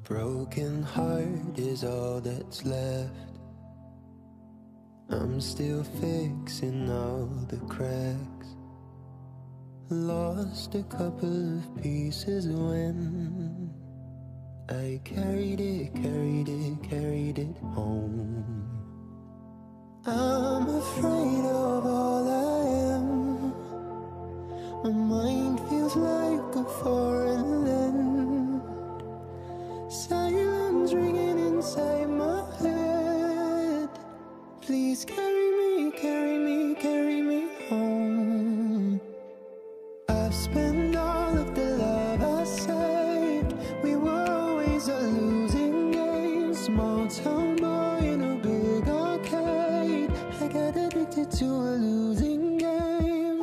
broken heart is all that's left. I'm still fixing all the cracks. Lost a couple of pieces when I carried it home. I'm afraid of all I am. My mind feels like a foreign land. Silence ringing inside my head. Please carry me, carry me, carry me home. I've spent all of the love I saved. We were always a losing game. Small town boy in a big arcade. I got addicted to a losing game.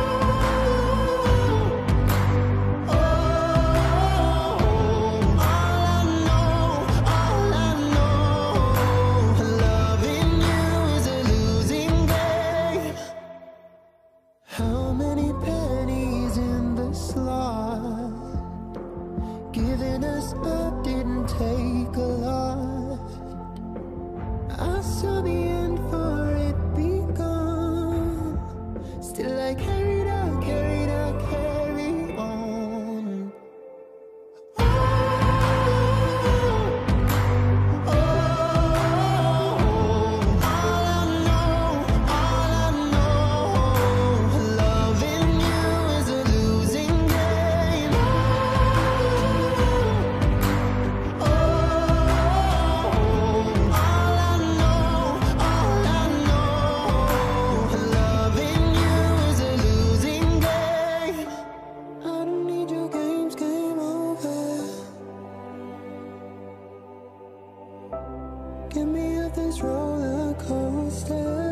How many pennies in the slot? Giving us up didn't take a lot. I saw the end for it begun. Still I carried on, carry on. Get me off this roller coaster.